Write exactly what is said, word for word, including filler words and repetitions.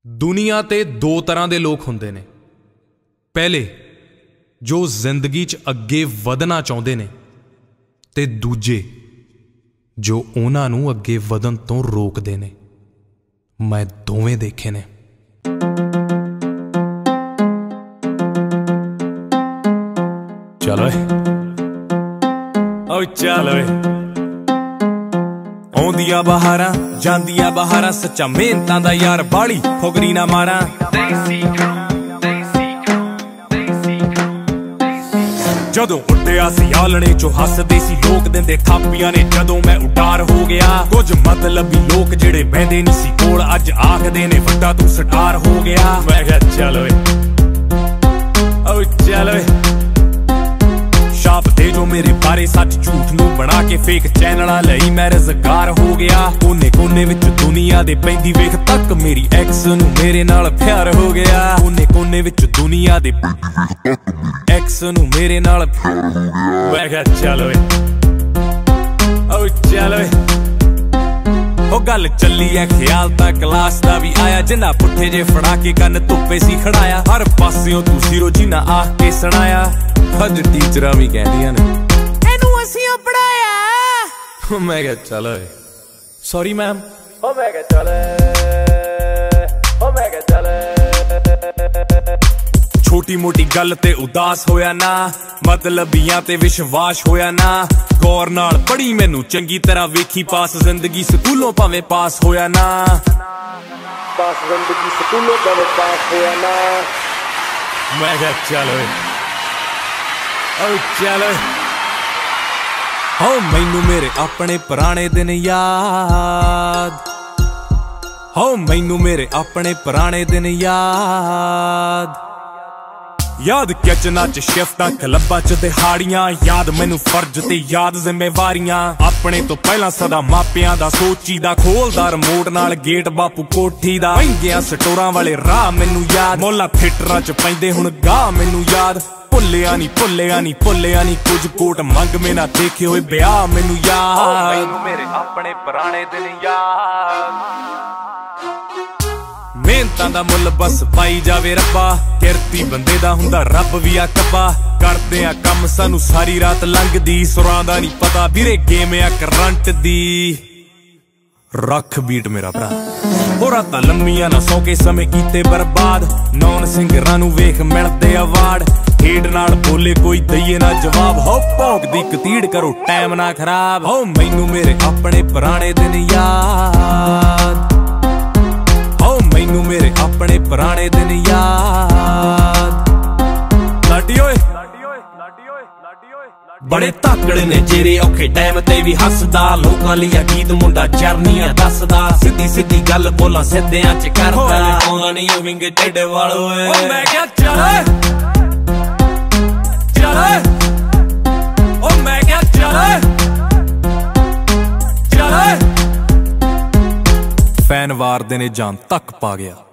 दुनिया ते दो तरह के लोग होंदे ने। पहले जो जिंदगी च अगे वधना चाहुंदे ने ते दूजे जो उन्हां नूं अगे वधन तो रोकदे ने। मैं दोवें देखे ने। चलो ओ चलो आउंदियां बहारां जांदियां बहारां सच्चा मेहनतां दा यार बाली फुगरी ना मारां। जदों उड्डिया सी आलणे चो हसदे सी लोक दिंदे थापियां ने जदों मैं उडार हो गया। कुछ मतलबी लोक जेड़े बहंदे नहीं सी कोल अज आखदे ने वड्डा तू स्टार हो गया। मैं कहा चलो ओ चलो छाप दे जो मेरे बारे सच झूठ नू बना के फेक चैनलां लई मैं रज़गार हो गया। कोने कोने विच दुनिया दे पैंदी वेख तक मेरी एक्स नू मेरे नाल प्यार हो गया। कोने कोने विच दुनिया दे एक्स नू मेरे नाल प्यार हो गया। मैं कहा चलो ओ चलो ओ गल चली है ख्याल ता क्लास दा भी आया। जिन्ना पुट्ठे जे फड़ा के कन धुप्पे सी खड़ाया। हर पासियों तू सिरो जिन्ना आख के सुनाया। अज टीचरां भी कहदियां ने इनू असीं पढ़ाया। मैं कहा चलो सॉरी मैम। ओ मैं कहा चलो ओ मैं कहा चलो छोटी मोटी गल ते उदास होया ना। मतलबियां ते विश्वास होया ना। गौर नाल पढ़ी मैनू चंगी तरह वेखी पास जिंदगी स्कूलों भावें पास होया ना। पास जिंदगी स्कूलों भावें पास होया ना। मैं कहा चलो ओ चलो हो मैनू मेरे अपने पुराने दिन याद। हो मैनू मेरे अपने पुराने दिन याद। याद किचना च शिफ्टां क्लबां च दिहाड़ियां। याद मैनू फर्ज ते याद जिम्मेवारियां। अपने तो पहला सदा मापियां दा सोचीदा। खोलदा रिमोट नाल गेट बापू कोठी दा। महंगियां स्टोरां वाले राह मैनू याद। मोला थिएटरां च पैंदे हुण गाह मैनू याद। भुल्लिया नी भुल्लिया नी भुल्लिया नी कुछ कोट मंग में ना देखे हुए ब्याह मैनू याद। मेरे अपने पुराने दिन याद। मेहनतां दा मुल बस पाई जावे रब्बा। किरती बंदे दा हुंदा रब भी आ कब्बा। करदे आ कम सानू सारी रात लंघदी। सुरां दा नी पता वीरे गेम आ करंट दी। रख बीट मेरा भरा हो रातां लम्मियां ना सौ के समय कीते बर्बाद। नौन सिंगरां नू वेख मिलदे अवार्ड। हेड नाल बोले कोई दईए ना जवाब। हो भौंकदी कतीड़ करो टाइम ना खराब। हो मैनू मेरे अपने पुराने दिन याद। हो मैनू मेरे अपने पुराने दिन याद। लाडी ओए बड़े ताकड़े ने जेरे औखे टाइम ते भी हसदा। लोकां लिया गीत मुंडा चरनियां दसदा। सीधी सीधी गल बोला सिद्धियां च करदा। आउंदा नहीं ओ विंगे टेढ़े वाल ओए। ओ मैं क्या चल चल ओ मैं क्या चल चल फैन वार दे ने जान तक पा गया।